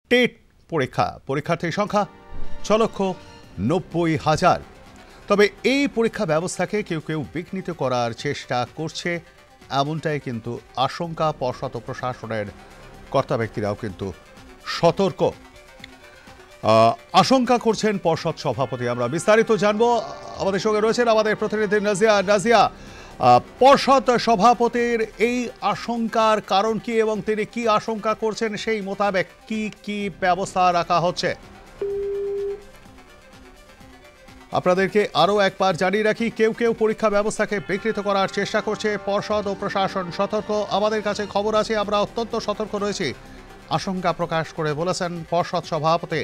TET পরীক্ষার্থীর সংখ্যা 6,90,000। তবে এই পরীক্ষা ব্যবস্থাকে কেউ কেউ বিঘ্নিত করার চেষ্টা করছে, এমনটাই কিন্তু আশঙ্কা। পর্ষদ ও প্রশাসনের কর্তা ব্যক্তিরাও কিন্তু সতর্ক, আশঙ্কা করছেন পর্ষদ সভাপতি। আমরা বিস্তারিত জানবো, আমাদের সঙ্গে রয়েছেন আমাদের প্রতিনিধি নাজিয়া। পর্ষদ সভাপতির এই আশঙ্কার কারণ কি এবং তিনি কি আশঙ্কা করছেন, সেই মোতাবেক কি কি ব্যবস্থা রাখা হচ্ছে? আপনাদেরকে আরও একবার জানিয়ে রাখি, কেউ কেউ পরীক্ষা ব্যবস্থাকে বিকৃত করার চেষ্টা করছে, পর্ষদ ও প্রশাসন সতর্ক। আমাদের কাছে খবর আছে, আমরা অত্যন্ত সতর্ক রয়েছি, আশঙ্কা প্রকাশ করে বলেছেন পর্ষদ সভাপতি।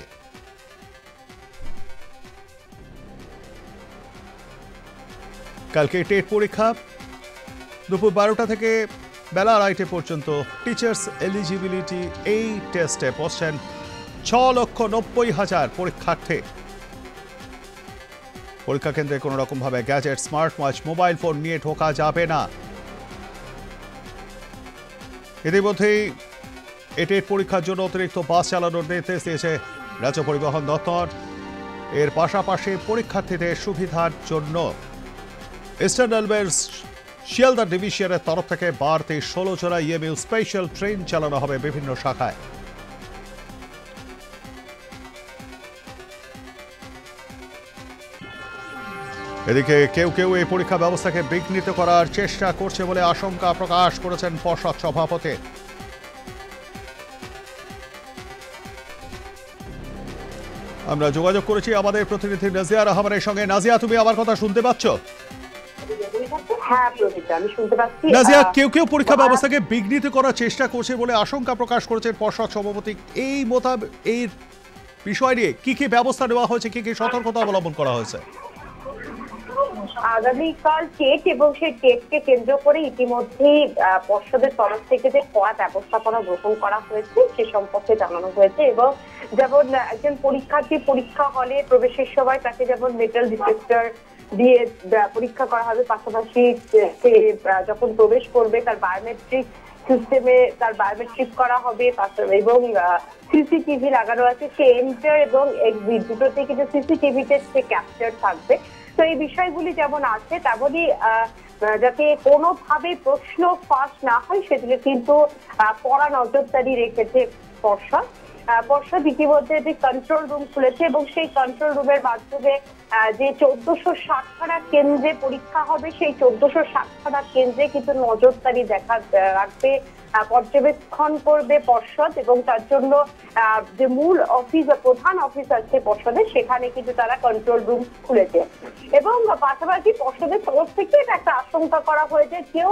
কালকে টেট পরীক্ষা দুপুর 12টা থেকে বেলা 2:30 পর্যন্ত টিচার্স এলিজিবিলিটি এই টেস্টে বসছেন 6,90,000 পরীক্ষার্থী। পরীক্ষা কেন্দ্রে কোনো রকমভাবে gadget, smart watch, mobile phone নিয়ে ঢোকা যাবে না। ইতিমধ্যেই টেট পরীক্ষার জন্য অতিরিক্ত বাস চালানোর নির্দেশ দিয়েছে রাজ্য পরিবহন দপ্তর। এর পাশাপাশি পরীক্ষার্থীদের সুবিধার জন্য ইস্টার্ন রেলওয়ের শিয়ালদা ডিভিশনের তরফ থেকে বাড়তি 16 জোড়া ইএমইউ স্পেশাল ট্রেন চালানো হবে বিভিন্ন শাখায়। এদিকে কেউ কেউ এই পরীক্ষা ব্যবস্থাকে বিঘ্নিত করার চেষ্টা করছে বলে আশঙ্কা প্রকাশ করেছেন পর্ষদ সভাপতি। আমরা যোগাযোগ করেছি আমাদের প্রতিনিধি নাজিয়া রহমানের সঙ্গে। নাজিয়া, তুমি আমার কথা শুনতে পাচ্ছ? হ্যাঁ প্রদীপ, আমি শুনতে পাচ্ছি। নাজিয়া, কেউ কেউ পরীক্ষা ব্যবস্থাকে বিঘ্নিত করার চেষ্টা করছে বলে আশঙ্কা প্রকাশ করেছেন পর্ষদ সভাপতি। এই মোতাবেক এই বিষয় নিয়ে কি কি ব্যবস্থা নেওয়া হয়েছে, কি কি সতর্কতা অবলম্বন করা হয়েছে? আগামীকাল টেট এবং সেই টেটকে কেন্দ্র করে ইতিমধ্যেই পর্ষদের তরফ থেকে যে কড়া ব্যবস্থাপনা গ্রহণ করা হয়েছে সে সম্পর্কে জানানো হয়েছে। এবং যেমন একজন পরীক্ষার্থী পরীক্ষা হলে প্রবেশের সময় তাকে যেমন মেটাল ডিটেক্টর দিয়ে পরীক্ষা করা হবে, পাশাপাশি যখন প্রবেশ করবে তার বায়োমেট্রিক সিস্টেমে তার বায়োমেট্রিক করা হবে এবং সিসিটিভি লাগানো আছে, সে এন্টার এবং এক্সিট দুটোতে কিন্তু সিসিটিভিতে সে ক্যাপচার থাকবে। তো এই বিষয়গুলি যেমন আছে তেমনই যাতে কোনোভাবে প্রশ্ন ফাঁস না হয় সেদিকে কিন্তু কড়া নজরদারি রেখেছে পর্ষদ। পর্ষদ ইতিমধ্যে যে কন্ট্রোল রুম খুলেছে এবং সেই কন্ট্রোল রুমের মাধ্যমে যে 1460খানা কেন্দ্রে পরীক্ষা হবে সেই 1460খানা কেন্দ্রে কিন্তু নজরদারি রাখবে, পর্যবেক্ষণ করবে পর্ষদ। এবং তার জন্য যে মূল অফিস প্রধান অফিস আছে পর্ষদের, সেখানে কিন্তু তারা কন্ট্রোল রুম খুলেছে। এবং পাশাপাশি পর্ষদের তরফ থেকে এটা একটা আশঙ্কা করা হয়েছে কেউ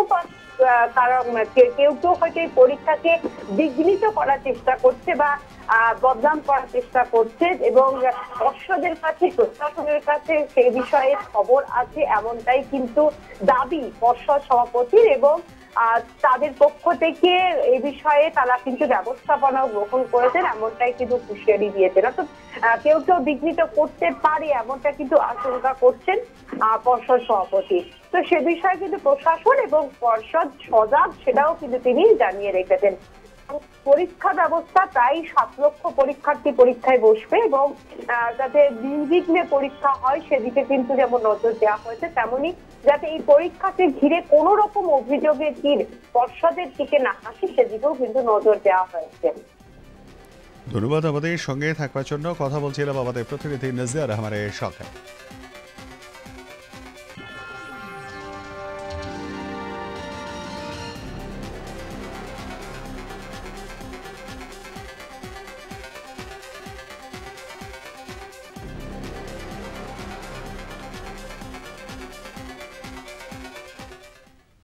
কেউ হয়তো এই পরীক্ষাকে বিঘ্নিত করার চেষ্টা করছে বা বদনাম করার চেষ্টা করছে এবং পর্ষদের কাছে প্রশাসনের কাছে সেই বিষয়ে খবর আছে, এমনটাই কিন্তু দাবি পর্ষদ সভাপতির। এবং তাদের পক্ষ থেকে এই বিষয়ে তারা কিন্তু ব্যবস্থাপনা গ্রহণ করেছেন, এমনটাই কিন্তু হুঁশিয়ারি দিয়েছেন। অর্থাৎ কেউ কেউ বিঘ্নিত করতে পারে এমনটা কিন্তু আশঙ্কা করছেন পর্ষদ সভাপতি। তো সে বিষয়ে কিন্তু প্রশাসন এবং পর্ষদ সজাগ, সেটাও কিন্তু তিনি জানিয়ে রেখেছেন। পরীক্ষা ব্যবস্থা প্রায় 7 লক্ষ পরীক্ষার্থী পরীক্ষায় বসবে এবং যাতে নির্বিঘ্নে পরীক্ষা হয় সেদিকে কিন্তু যেমন নজর দেওয়া হয়েছে, তেমনি যাতে এই পরীক্ষাকে ঘিরে কোন রকম অভিযোগের তীর পর্ষদের দিকে না আসে সেদিকেও কিন্তু নজর দেওয়া হয়েছে। ধন্যবাদ আমাদের সঙ্গে থাকবার জন্য। কথা বলছিলাম আমাদের প্রতিনিধি নাজিয়া রহমানের সঙ্গে।